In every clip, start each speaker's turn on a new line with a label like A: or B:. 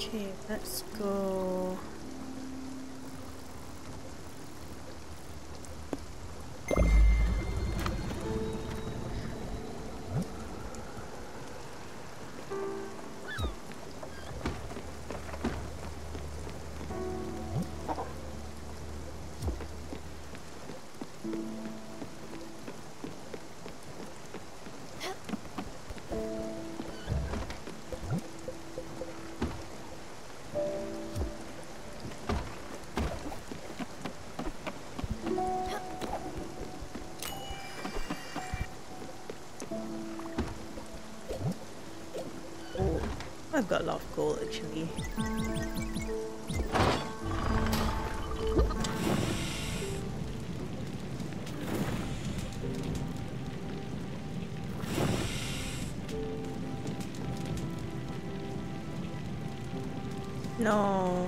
A: Okay, let's go. I've got a lot of gold actually. No.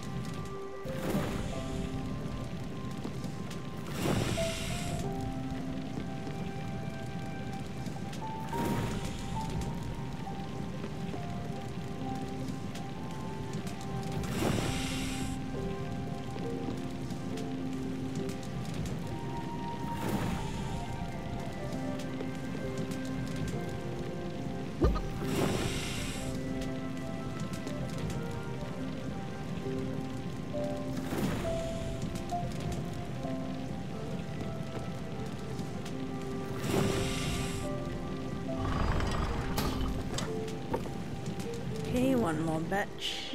A: Okay, one more batch.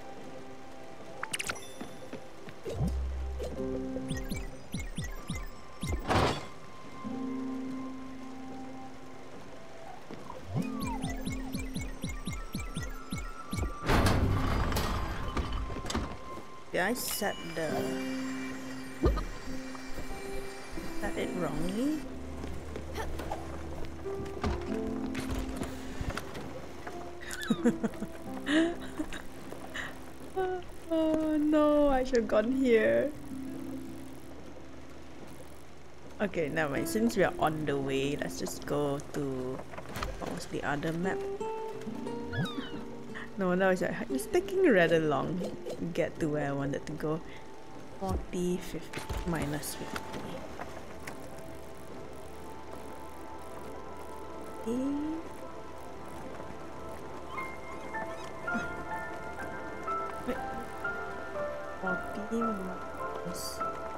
A: Did I set it wrongly? Oh no, I should have gone here. Okay, never mind. Since we are on the way, let's just go to what was the other map? No, no, it's taking rather long to get to where I wanted to go. 40, 50, minus 50. Wait. 40 minus...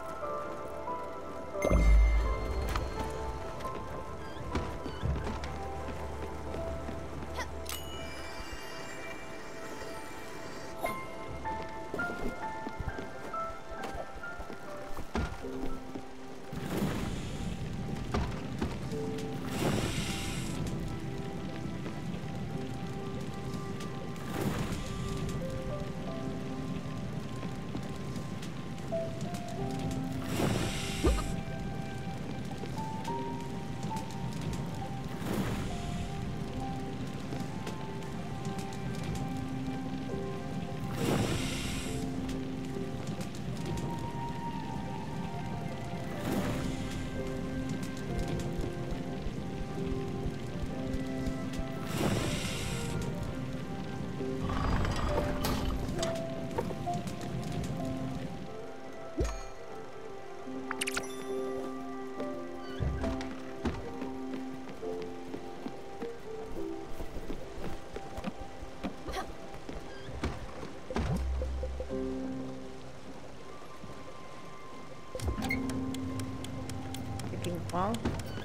A: Well,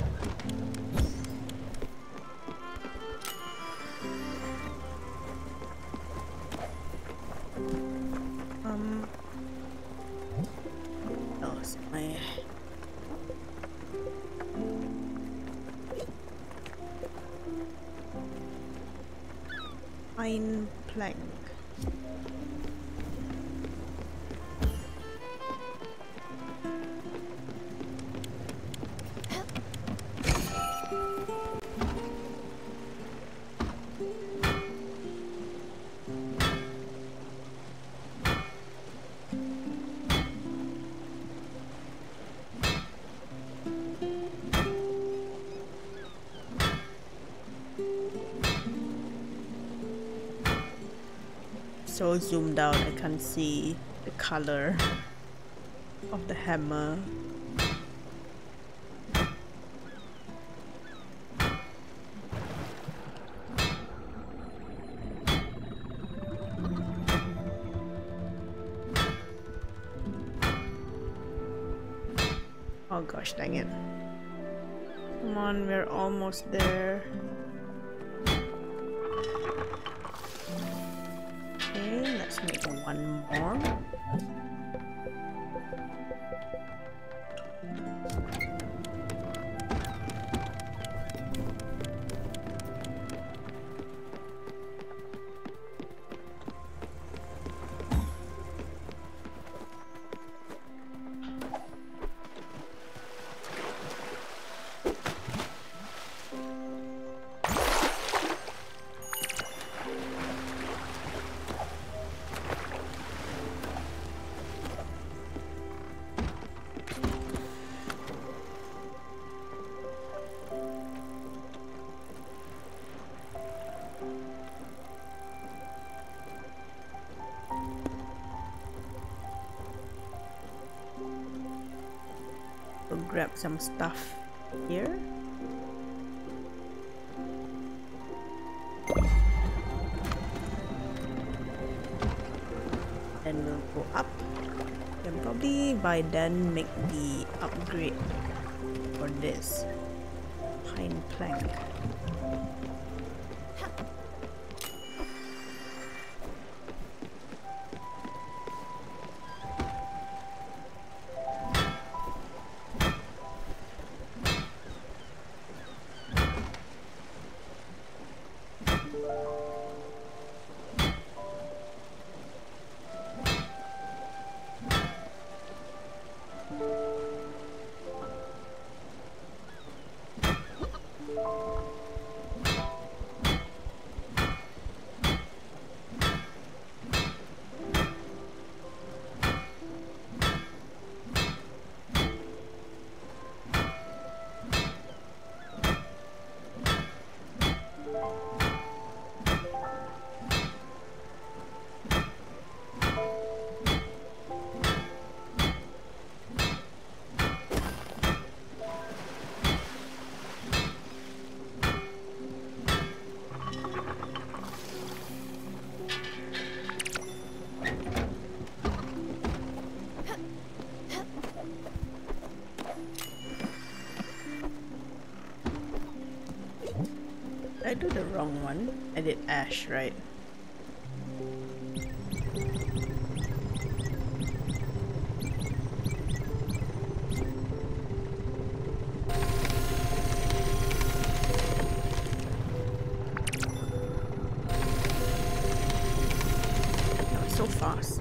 A: oh, my pine plank. so zoomed out I can't see the color of the hammer. Oh gosh, dang it. Come on, we're almost there. Okay, let's make one more. We'll grab some stuff here. Then we'll go up. And probably by then make the upgrade for this pine plank. I do the wrong one. I did ash, right? That was so fast.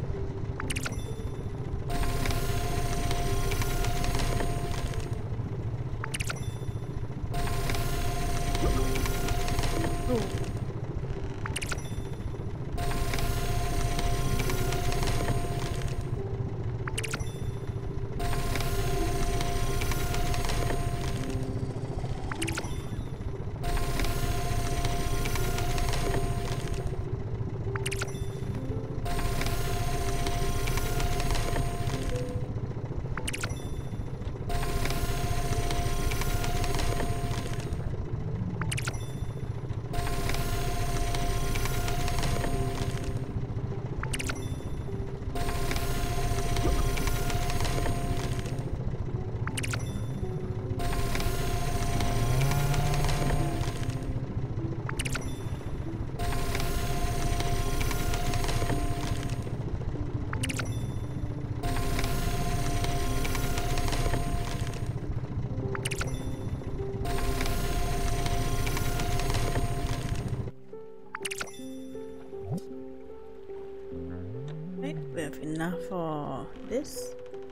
A: We have enough for this.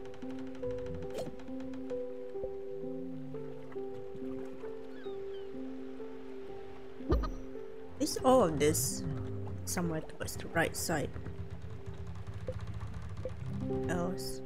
A: Is all of this somewhere towards the right side? Else.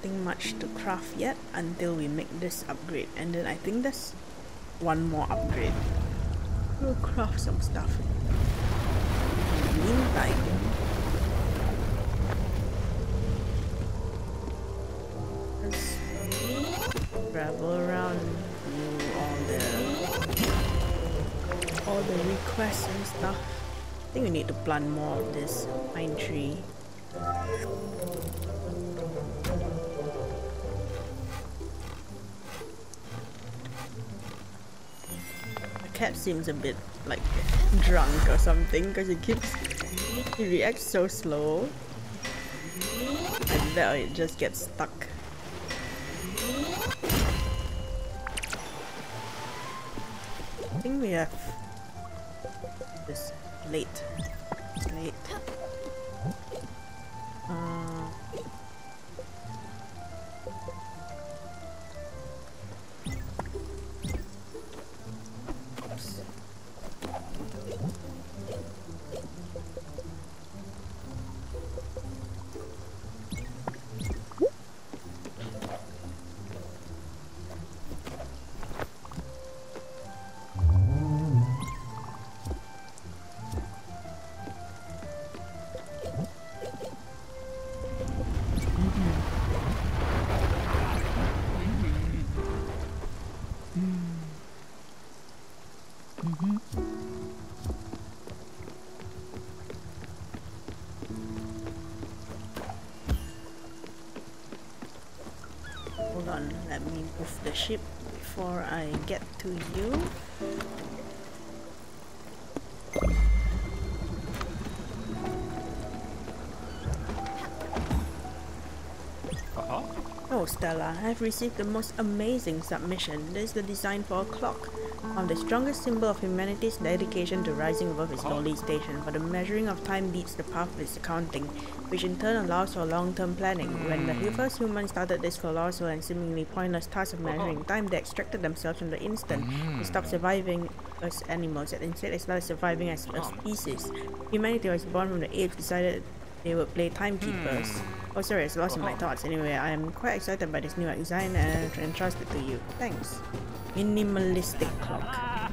A: nothing much to craft yet until we make this upgrade, and then I think there's one more upgrade. We'll craft some stuff. In the meantime, let's travel around, do all the requests and stuff. I think we need to plant more of this pine tree. The cat seems a bit like drunk or something because he reacts so slow. I bet it just gets stuck. I think we have this late. Oops. Hold on, let me move the ship before I get to you. Oh, Stella, I've received the most amazing submission. This is the design for a clock. The strongest symbol of humanity's dedication to rising above its lowly station, for the measuring of time beats the path of its accounting, which in turn allows for long-term planning. When the first humans started this colossal and seemingly pointless task of measuring time, they extracted themselves from the instant. They stopped surviving as animals, and instead they started surviving as a species. Humanity was born from the apes, decided they would play timekeepers. Oh sorry, it's lost in my thoughts. Anyway, I am quite excited by this new design and entrust it to you. Thanks. Minimalistic clock.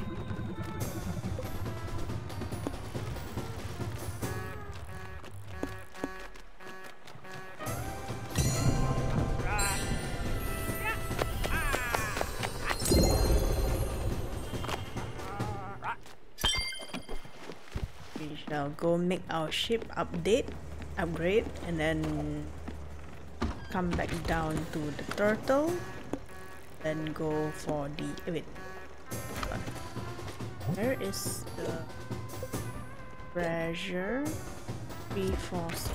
A: We shall go make our ship upgrade, and then come back down to the turtle. Then go for the wait. Where is the treasure? 3, 4, 6.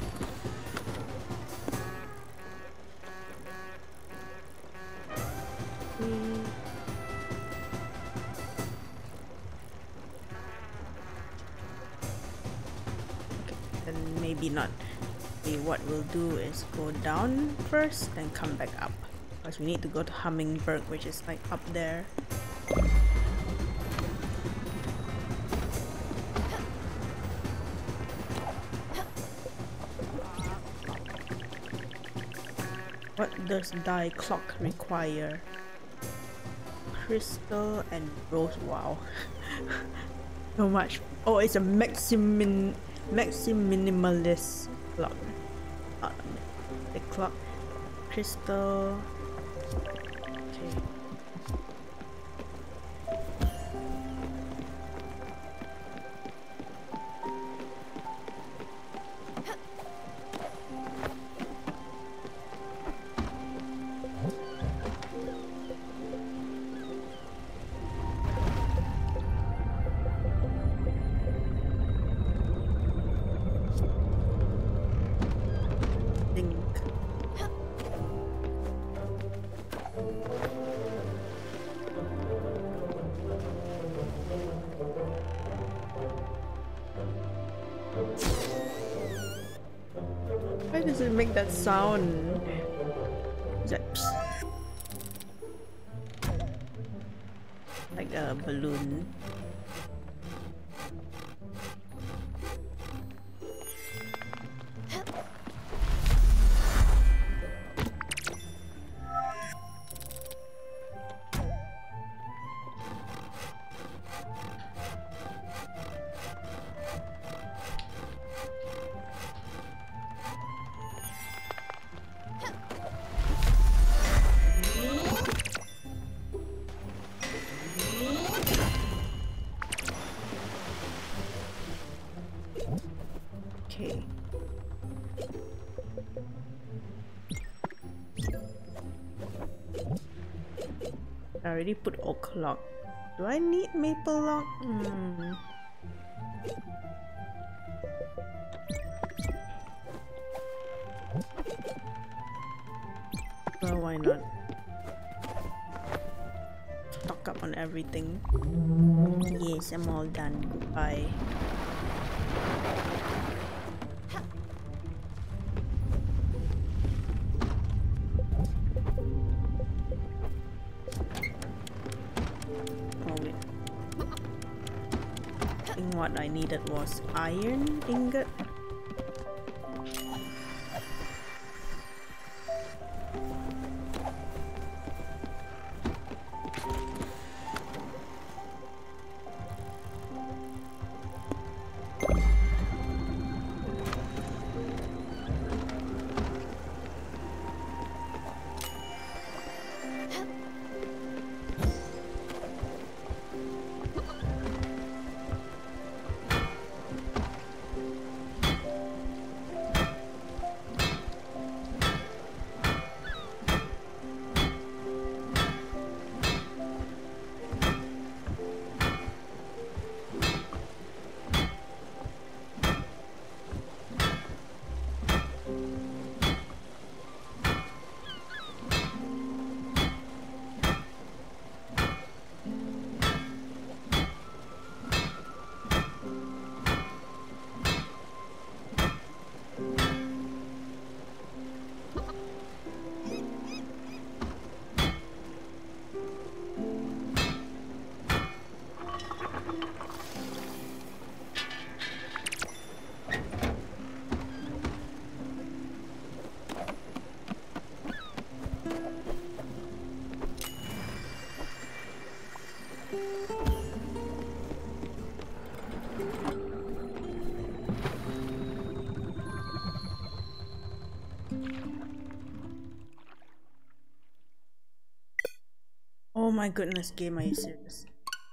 A: Okay, then maybe not. Okay, what we'll do is go down first, then come back up. Because we need to go to Hummingbird, which is like up there. What does die clock require? Crystal and rose. Wow. So much. Oh, it's a minimalist clock. The clock. Crystal. Why does it make that sound? Is that psst? Like a balloon? Okay. I already put oak log. Do I need maple log? Well, why not? Stock up on everything. Yes, I'm all done. Goodbye. Oh wait. I think what I needed was iron ingot. Oh my goodness, game, are you serious?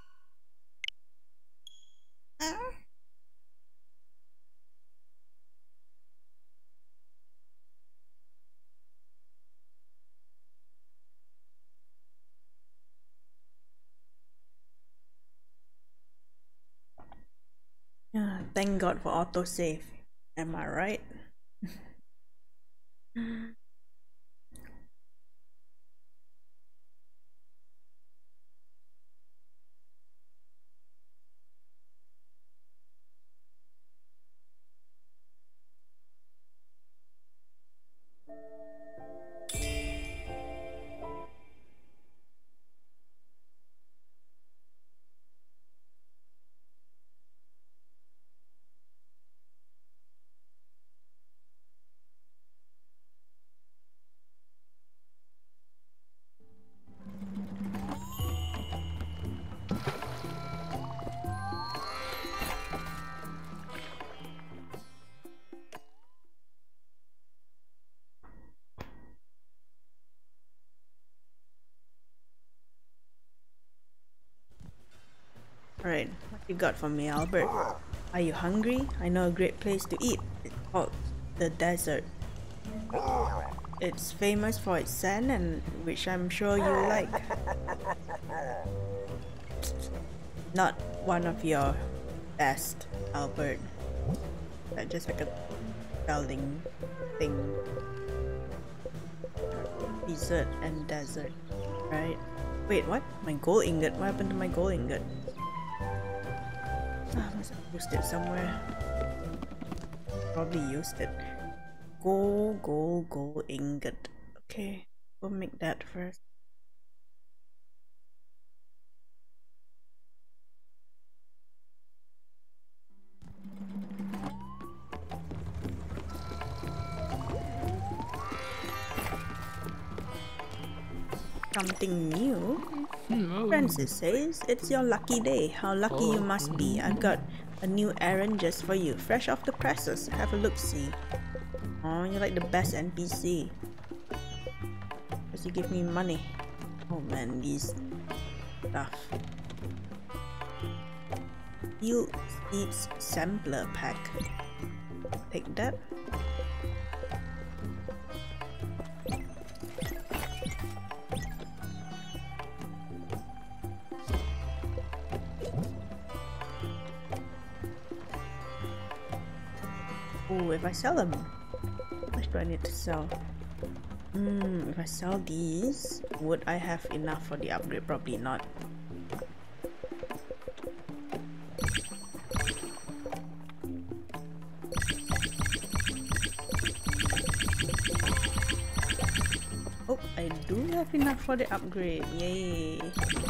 A: Yeah, thank God for autosave. Am I right? Alright, what you got for me, Albert? Are you hungry? I know a great place to eat. It's called the desert. It's famous for its sand, and which I'm sure you like. Not one of your best, Albert. That's just like a spelling thing. Desert and desert, right? Wait, what? My gold ingot? What happened to my gold ingot? I must have used it somewhere. Probably used it. Gold ingot. Okay, we'll make that first. Something new? Francis says, it's your lucky day. How lucky you must be. I've got a new errand just for you. Fresh off the presses. Have a look-see. Oh, you're like the best NPC. Because you give me money. Oh man, these stuff. Field Seeds Sampler Pack. Take that. Oh, if I sell them, how much do I need to sell? If I sell these, would I have enough for the upgrade? Probably not. Oh, I do have enough for the upgrade. Yay!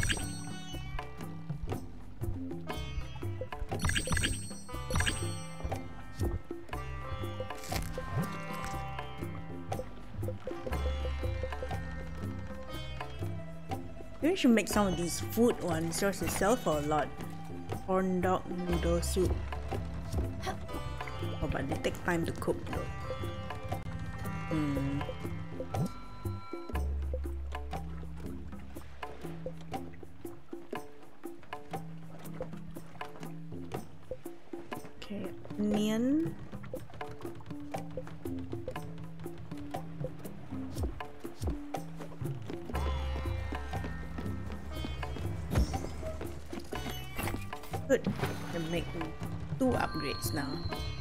A: Maybe we should make some of these food ones just to sell for a lot. Corn dog noodle soup. Oh, but they take time to cook though. Okay, onion. Good. Can make 2 upgrades now.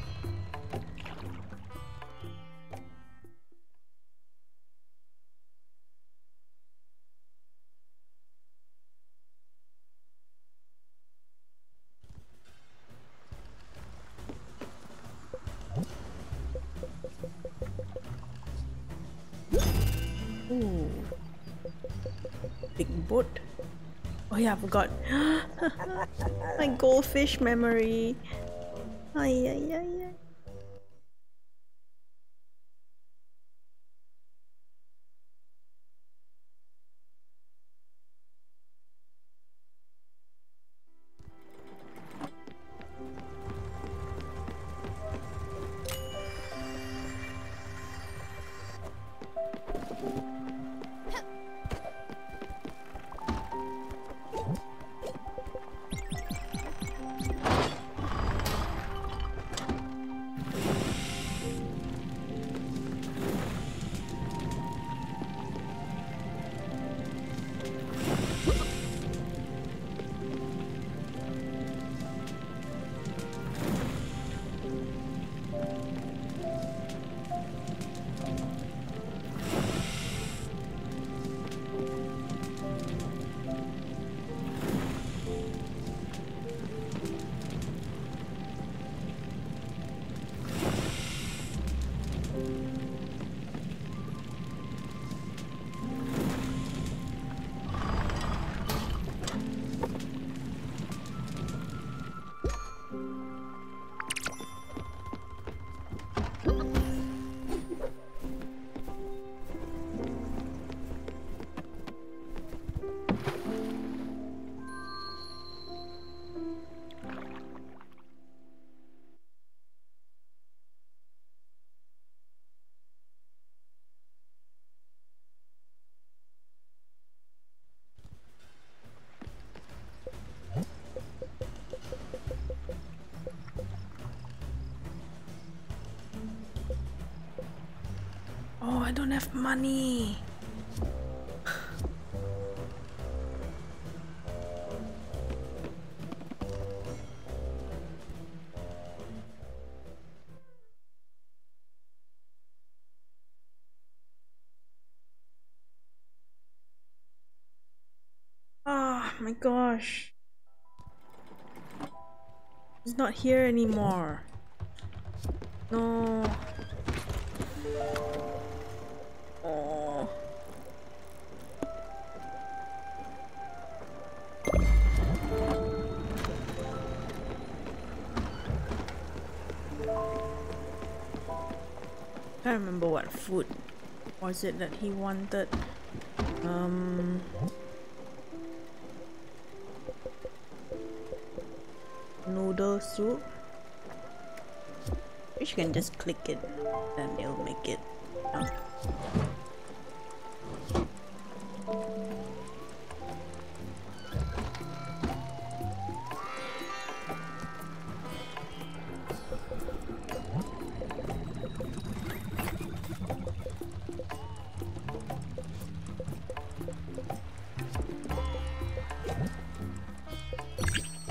A: Ooh. Big boat. Oh yeah, I forgot. My goldfish memory. Ay, ay, ay, ay. Oh, I don't have money. Oh my gosh. It's not here anymore. No. Oh. I can't remember what food was it that he wanted. Noodle soup. Which you can just click it, then it'll make it. Oh.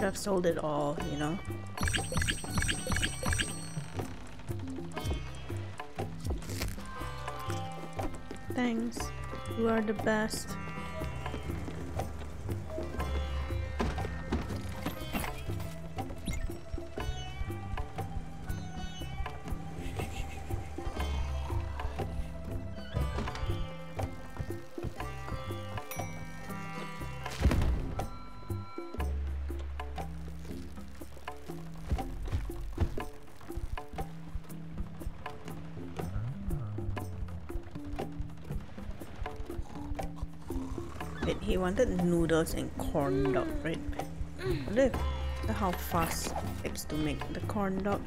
A: have sold it all, you know. Thanks. You are the best. Wait, he wanted noodles and corn dog, right? Look at how fast it takes to make the corn dog.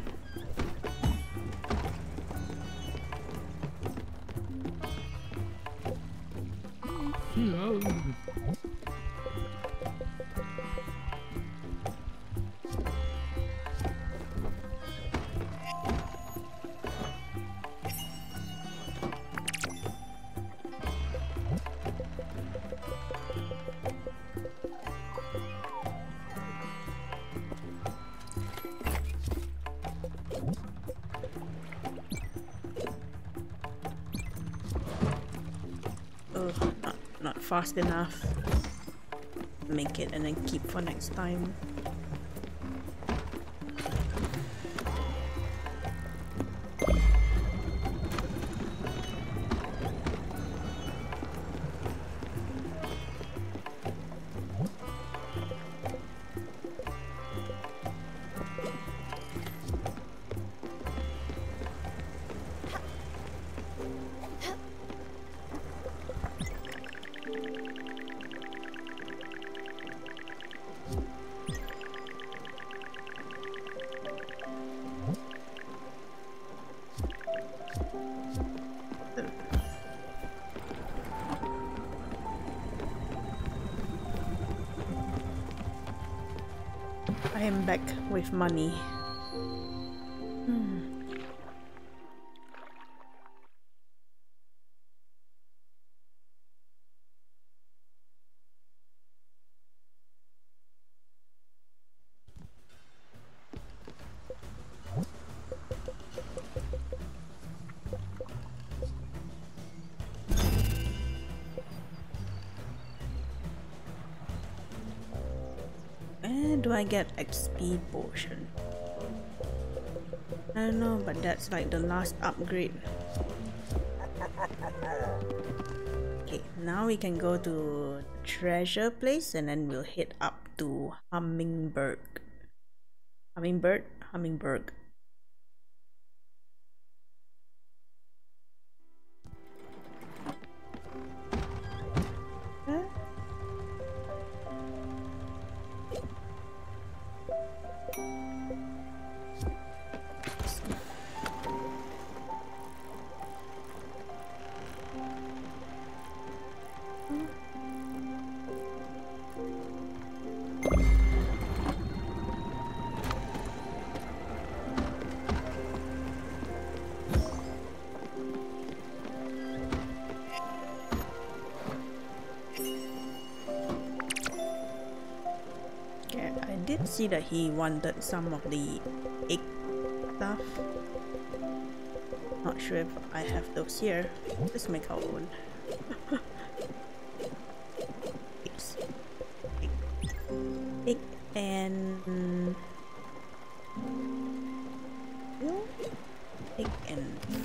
A: Oh, not fast enough. Make it and then keep for next time. I am back with money. And do I get XP potion? I don't know, but that's like the last upgrade. Okay, now we can go to treasure place and then we'll head up to Hummingbird. Hummingbird. See that he wanted some of the egg stuff. Not sure if I have those here. Let's make our own. Egg and egg and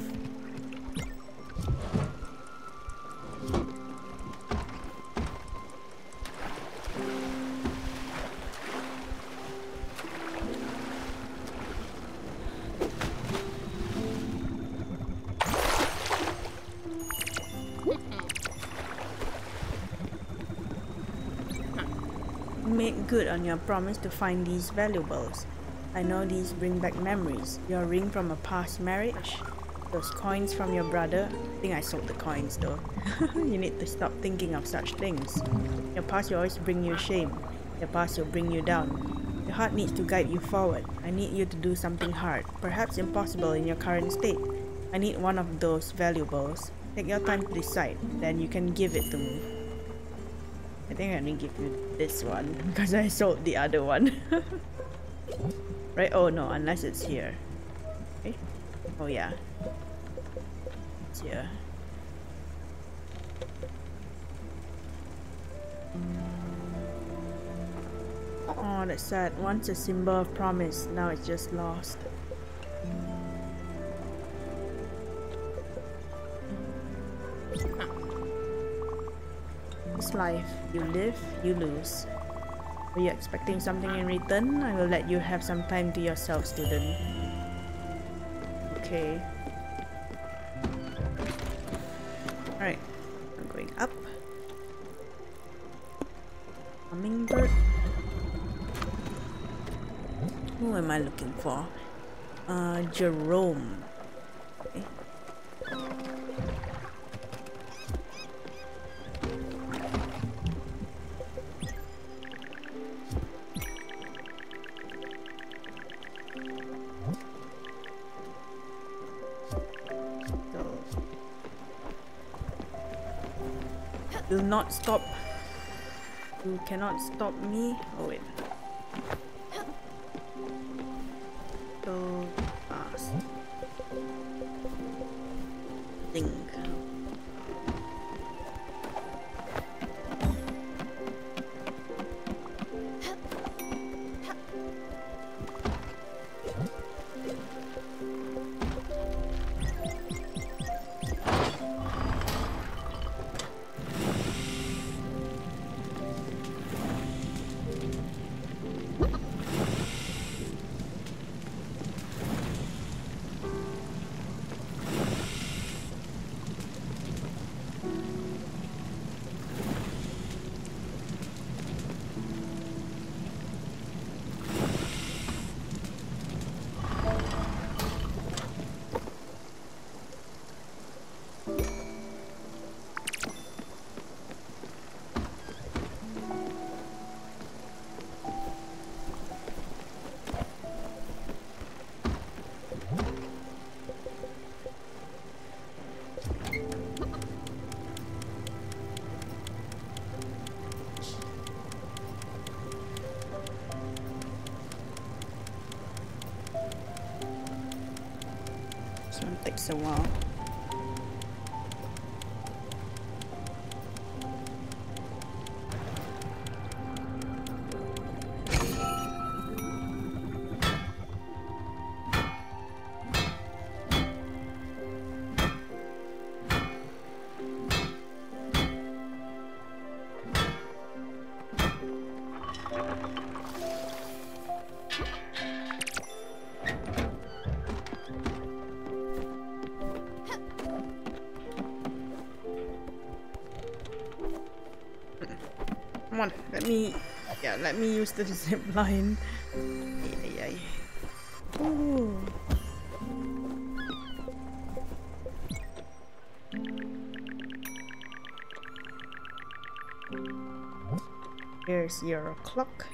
A: make good on your promise to find these valuables. I know these bring back memories. Your ring from a past marriage. Those coins from your brother. I think I sold the coins though. You need to stop thinking of such things. Your past will always bring you shame. Your past will bring you down. Your heart needs to guide you forward. I need you to do something hard, perhaps impossible in your current state. I need one of those valuables. Take your time to decide, then you can give it to me. I think I only give you this one because I sold the other one. Right? Oh no, unless it's here. Okay. Oh yeah. It's here. Oh, that's sad. Once a symbol of promise, now it's just lost. It's life. You live, you lose. Are you expecting something in return? I will let you have some time to yourself, student. Okay. Alright. I'm going up. Hummingbird. Who am I looking for? Jerome. Okay. Will not stop. You cannot stop me. Oh wait. So fast. Think. This one takes a while. Come on, let me use the zip line. Ay. Ooh. Here's your clock.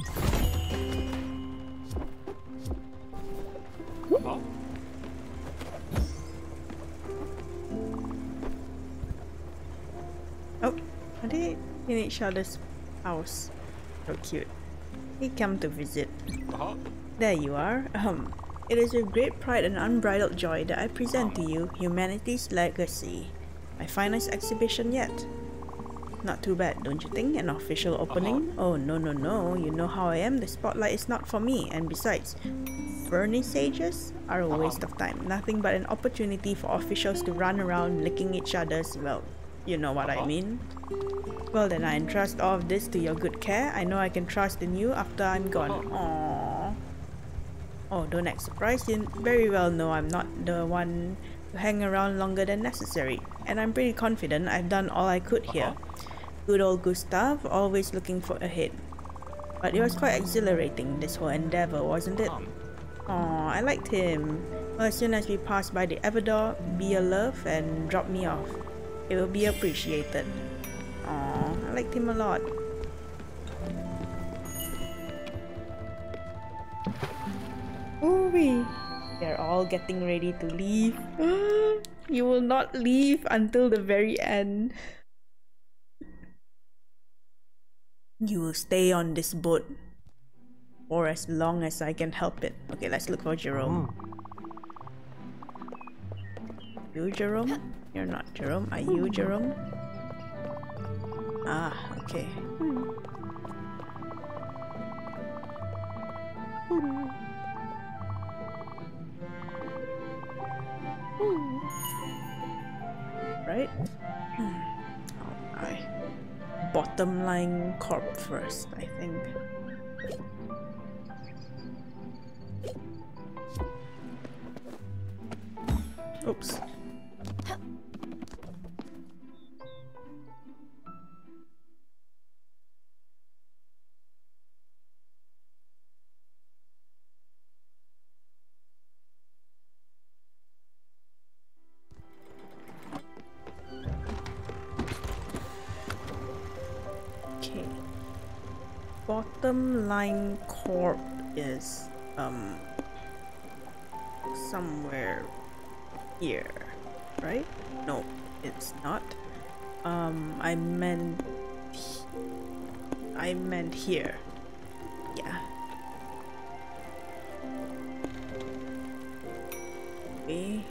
A: Oh, are they in each other's house? So cute. He come to visit. There you are. It is with great pride and unbridled joy that I present to you Humanity's Legacy, my finest exhibition yet. Not too bad, don't you think? An official opening? Oh, no. You know how I am. The spotlight is not for me. And besides, vernissages are a waste of time. Nothing but an opportunity for officials to run around licking each other's, well, you know what I mean. Well then, I entrust all of this to your good care. I know I can trust in you after I'm gone. Aww. Oh, don't act surprised. You very well know I'm not the one to hang around longer than necessary. And I'm pretty confident I've done all I could here. Good old Gustav, always looking for a hit. But it was quite exhilarating, this whole endeavor, wasn't it? Aw, I liked him. Well, as soon as we pass by the Everdor, be a love and drop me off. It will be appreciated. Aw, I liked him a lot. Ooh-wee. They're all getting ready to leave. You will not leave until the very end. You will stay on this boat for as long as I can help it. Okay, let's look for Jerome. You Jerome? You're not Jerome. Are you Jerome? Ah, okay. Right? Alright. Bottom line corp first, I think. Oops. Okay. Bottom line corp is somewhere here, right? No, it's not. I meant here. Yeah. Okay.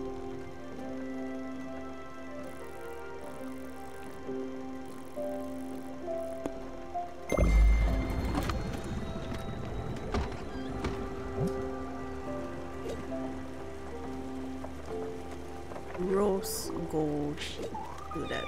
A: Rose gold sheet. Do that.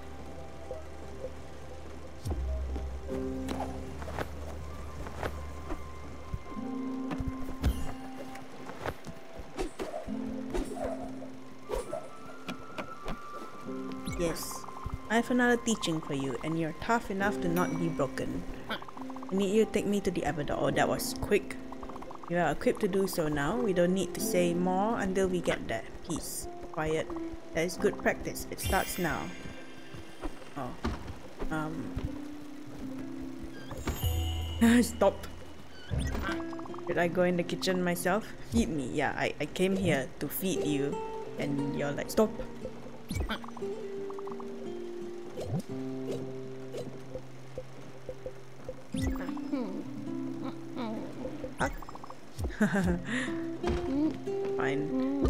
A: Yes, I have another teaching for you, and you're tough enough to not be broken. I need you to take me to the Avador. Oh, that was quick. You are equipped to do so now. We don't need to say more until we get there. Peace. Quiet. That is good practice. It starts now. Oh. Stop. Should I go in the kitchen myself? Feed me. Yeah, I came here to feed you. And you're like, stop. Fine.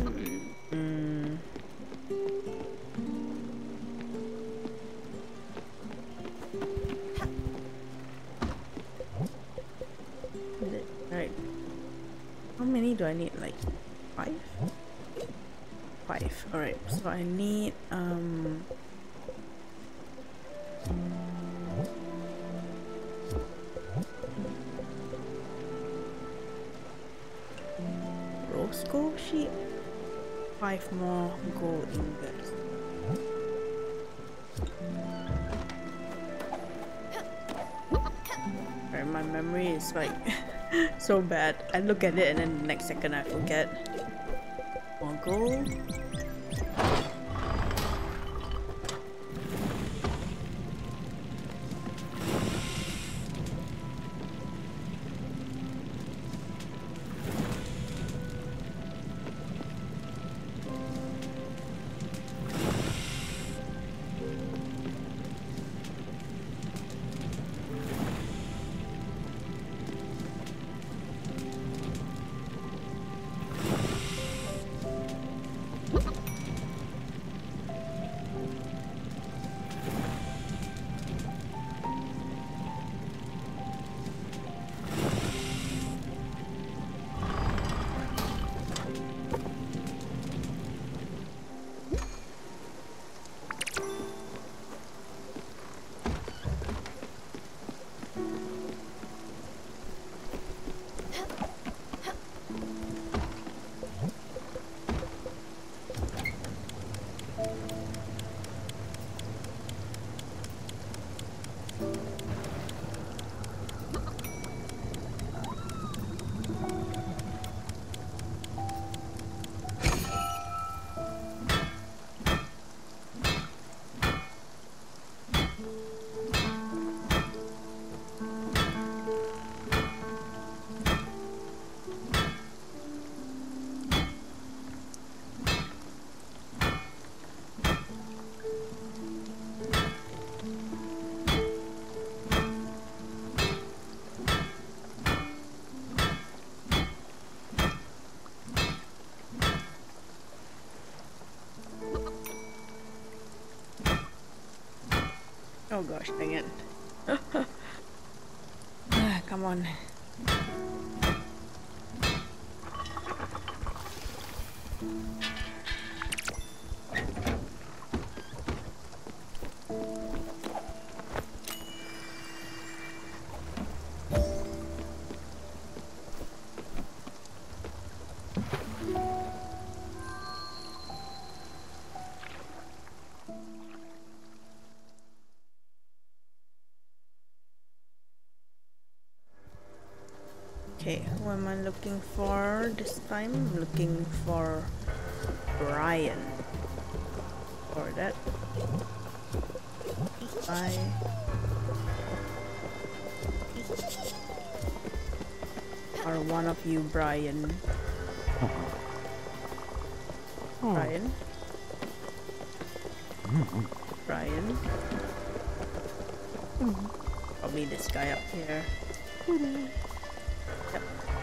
A: Alright. How many do I need? Like 5? 5. Alright, so I need rose gold sheet, 5 more gold ingots. Alright, my memory is like so bad. I look at it and then the next second I forget. More gold. gosh, dang it. Come on. Okay, who am I looking for this time? I'm looking for Brian. Or that. Bye. Or one of you, Brian. Brian? Brian? Probably this guy up here. Yep.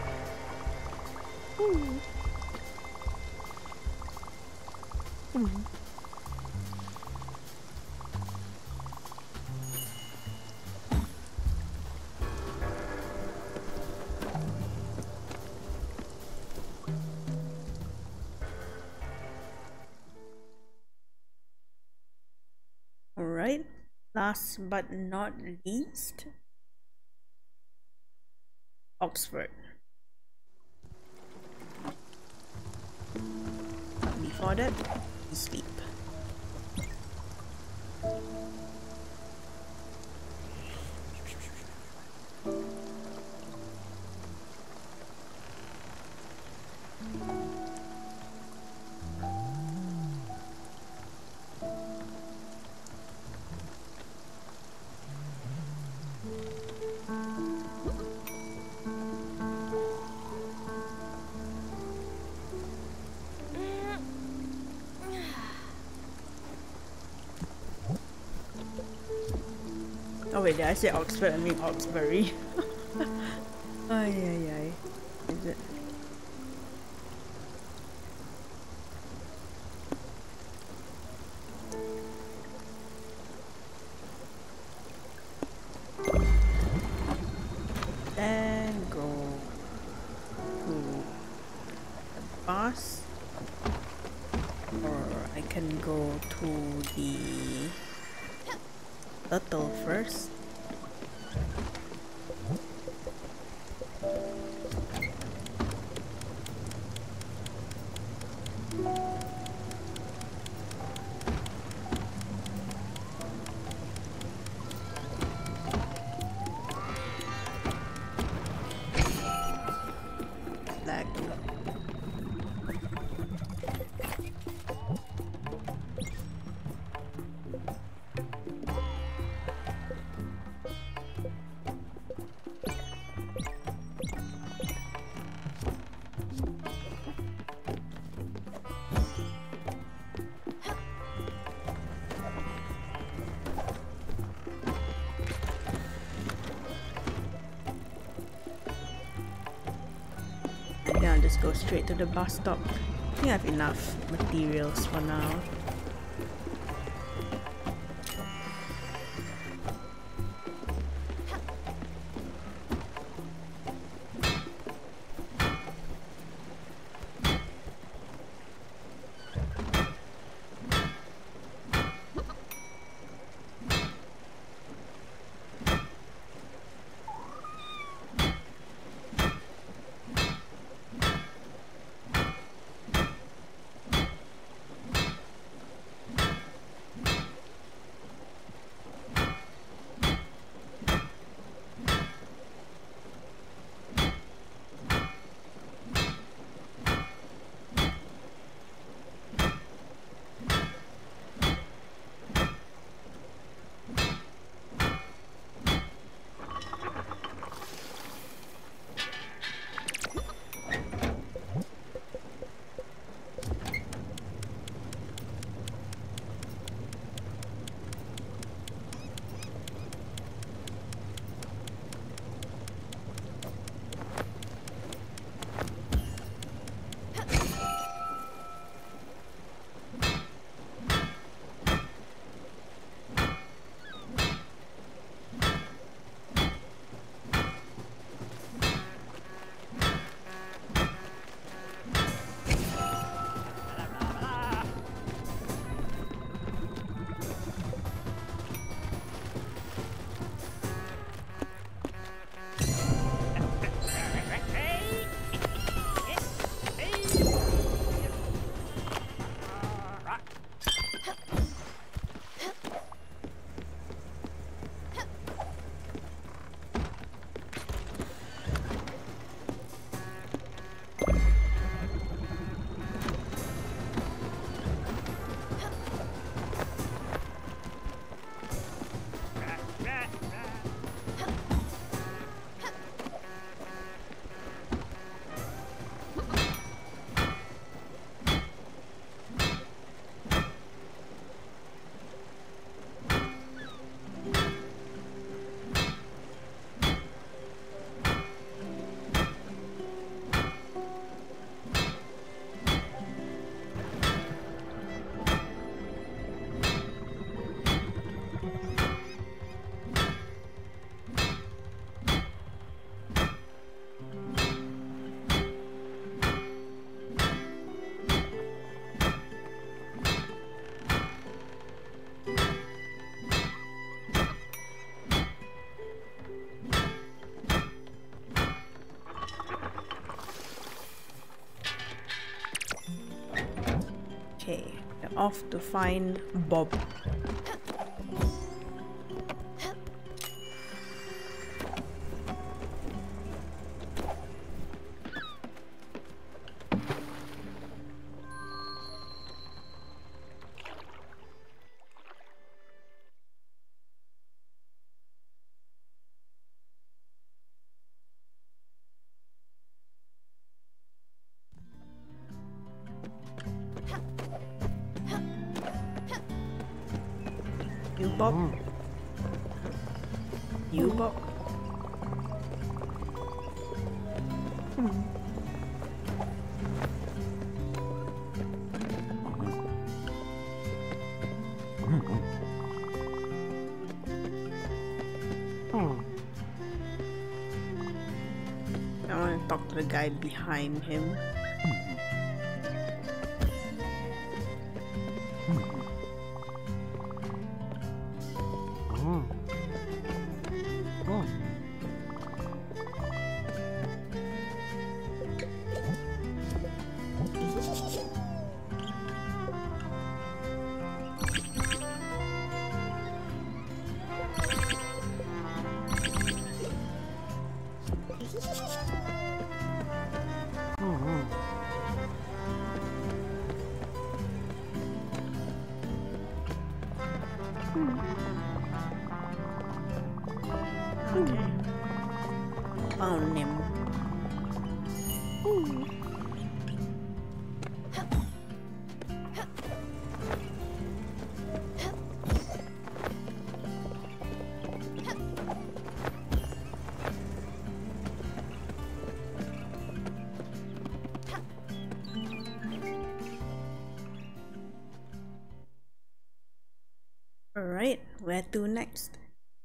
A: Alright, last but not least, Oxford. Before that, we sleep. Oh wait, did I say Oxford? I mean Oxbury. Ay ay ay. Is it? And go to the bus, or I can go to the turtle first. Lag. And then I'll just go straight to the bus stop. I think I have enough materials for now. Okay, we're off to find Bob. You Bob? You Bob? I want to talk to the guy behind him. Okay. Found him. Alright, where to next?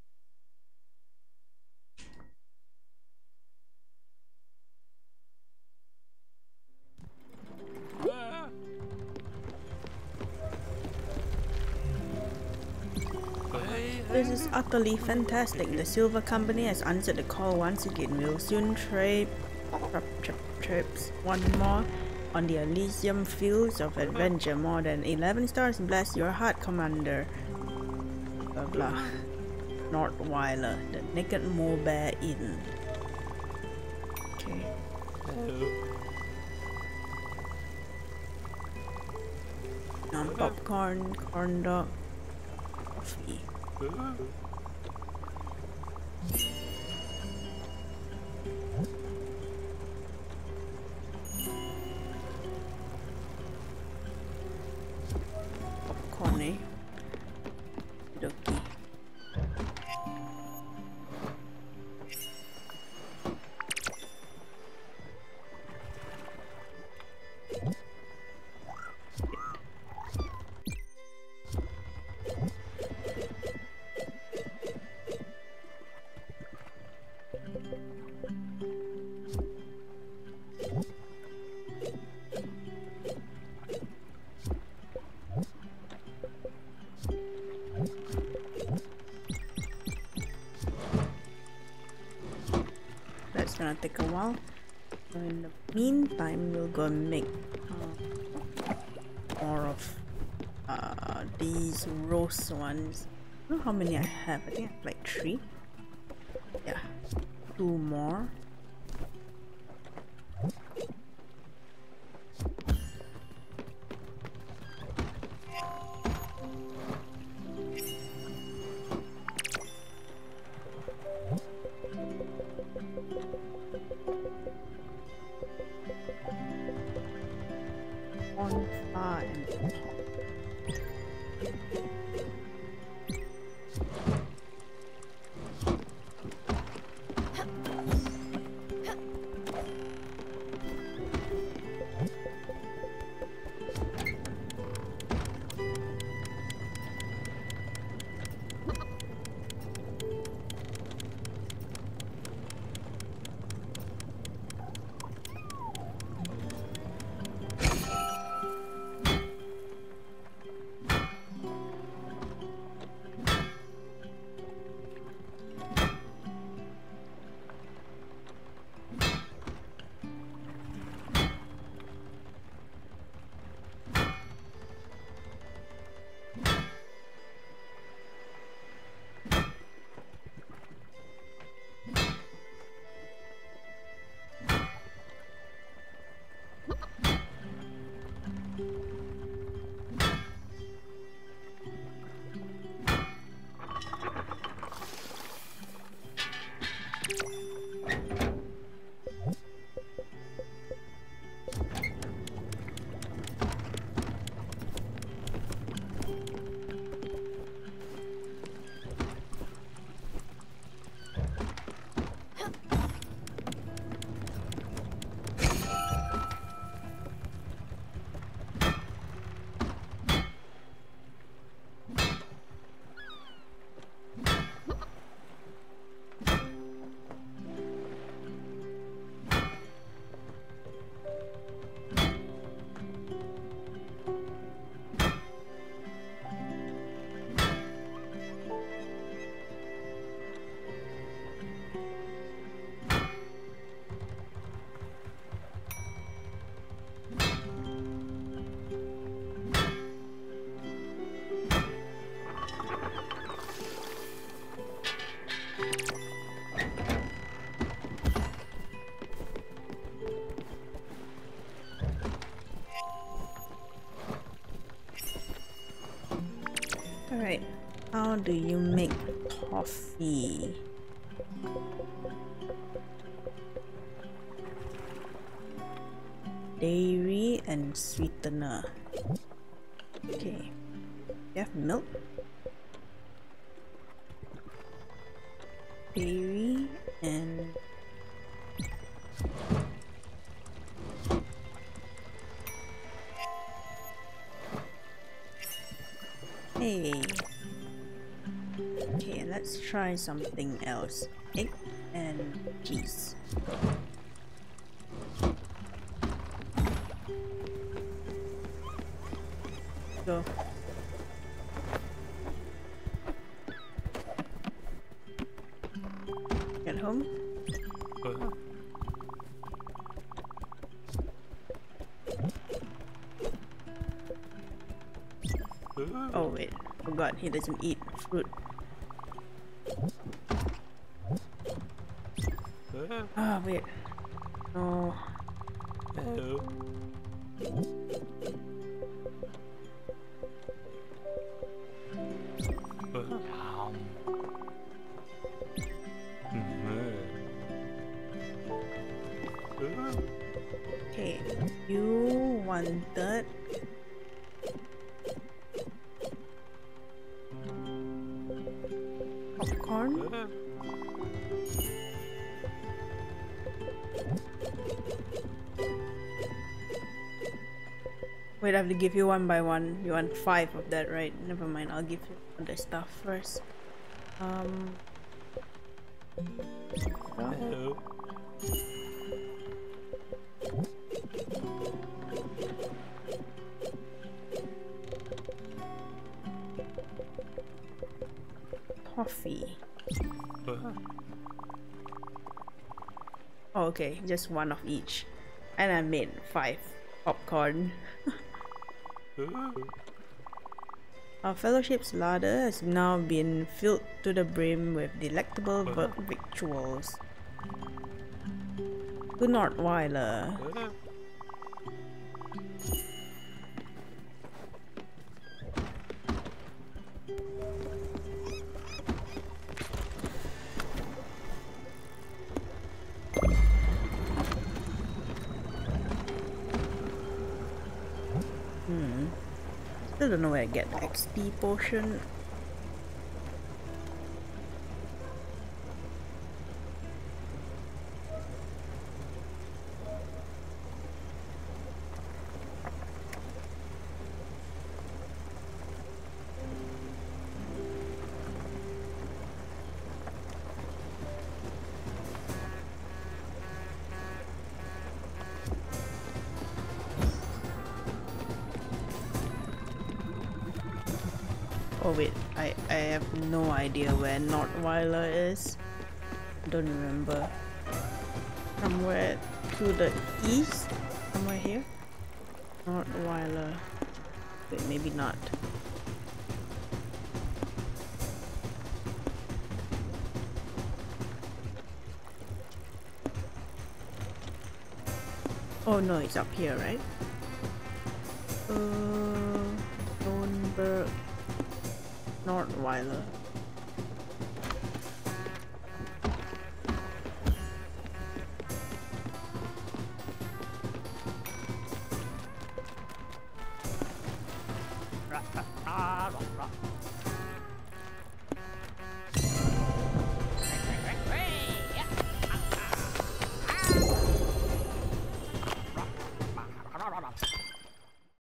A: This is utterly fantastic. The Silver Company has answered the call once again. We'll soon trips one more on the Elysium Fields of Adventure. More than 11 stars. Bless your heart, Commander. Blah blah. Nordweiler, the Naked Mole Bear Inn. Okay. Popcorn, corn dog, coffee. Popcorn, eh? Doki. That's gonna take a while. So in the meantime, we'll go and make more of these roast ones. I don't know how many I have. I think I have like 3. Yeah, 2 more. Alright, how do you make toffee? Dairy and sweetener. Okay, you have milk, dairy, and hey. Okay, let's try something else. Egg and cheese. Go. Get home. Oh wait, forgot he doesn't eat fruit. Ah, wait. No. Okay, you wanted popcorn? Wait, I have to give you one by one. You want 5 of that, right? Never mind, I'll give you the stuff first. Toffee. Oh, okay, just one of each. And I made 5 popcorn. Our fellowship's larder has now been filled to the brim with delectable victuals. Good Lord Weiler. Still don't know where I get the XP potion. Oh wait, I have no idea where Nordweiler is. Don't remember. Somewhere to the east? Somewhere here? Nordweiler. Wait, maybe not. Oh no, it's up here, right? Thornburg, Nordweiler.